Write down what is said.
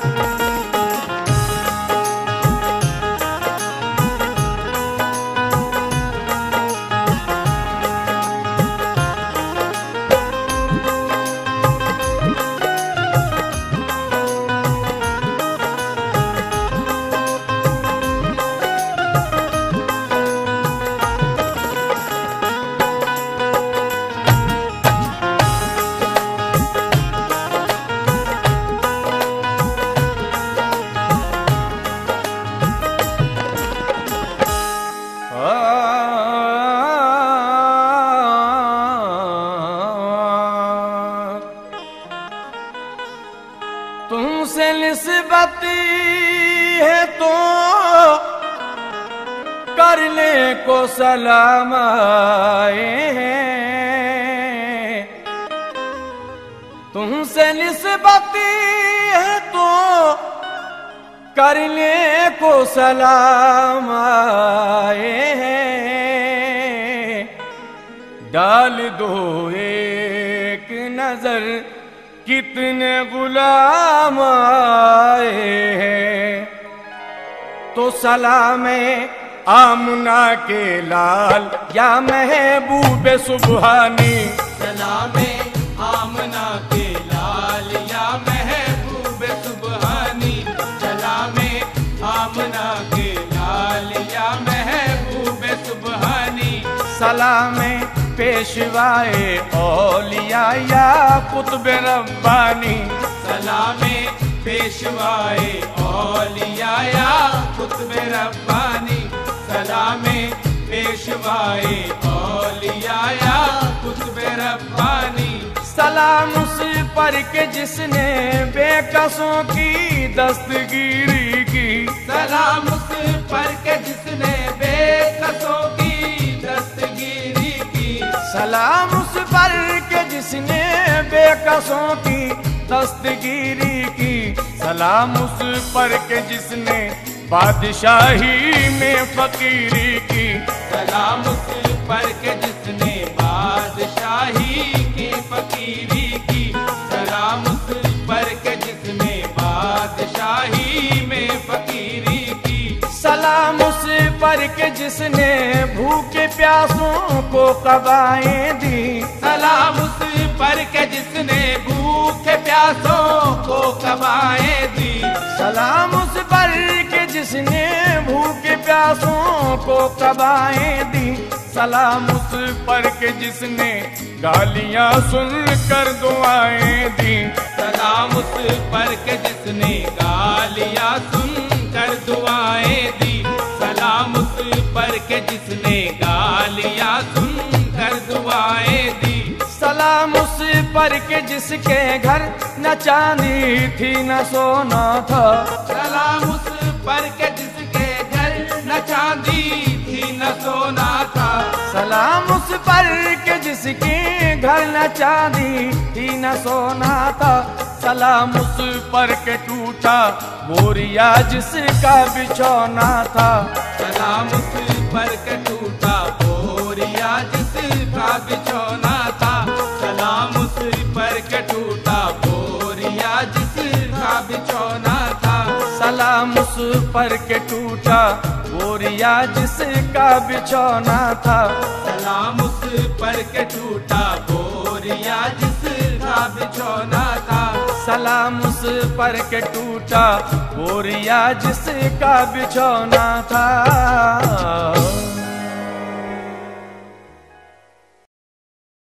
तुमसे निस्बत है तो करने को सलाम आए हैं। तुमसे निस्बत है तो करने को सलाम आए हैं। डाल दो एक नजर कितने गुलाम आए हैं। तो सलामे आमना के लाल या महबूबे सुबहानी। सलामे आमना के लाल या महबूबे सुबहानी। सलामे आमना के लाल या महबूबे सुबहानी। सलामे पेशवाए औलिया या कुतुब रब्बानी। सलामे पेशवाए औलिया या कुतुब रब्बानी। सलामे पेशवाए औलिया या कुतुब रब्बानी। सलाम उस पर के जिसने बेकसों की दस्तगीरी की। सलाम उस पर के जिसने बेकसों की दस्तगीरी की। सलाम उस पर के जिसने बेकसों की दस्तगीरी की। सलाम उस पर के जिसने बादशाही में फकीरी की। सलाम उस पर के जिसने बादशाही की फकीरी की। सलाम उस पर के जिसने बादशाही में फकीरी की। सलाम उस पर के जिसने भूखे प्यासों को कबाएं दी। सलाम उस पर के जिसने भूखे प्यासों को कबाएं दी। सलाम उस पर के जिसने भूखे प्यासों को कबाएं दी। सलाम उस पर के जिसने गालियां सुनकर दुआएं दी। सलाम उस पर के जिसने गालियां सुनकर दुआएं दी। सलाम उस पर के जिसने गालियां सुनकर दुआएं दी। सलाम उस पर के जिसके घर न चांदी थी न सोना था। सलाम उस पर के जिसके घर न चांदी थी न सोना था। सलाम उस पर के जिसके घर न चांदी थी न सोना था। सलाम उस पर के टूटा बोरिया जिसका बिछौना था। सलाम उस पर के टूटा बोरिया जिसका बिछौना था। सलाम उस पर के टूटा बोरिया जिसका बिछौना था। सलाम उस पर के टूटा बोरिया जिसका बिछौना था। सलाम उस पर के टूटा बोरिया जिसका बिछौना था। सलाम उस पर के टूटा बोरिया जिसका बिछौना था।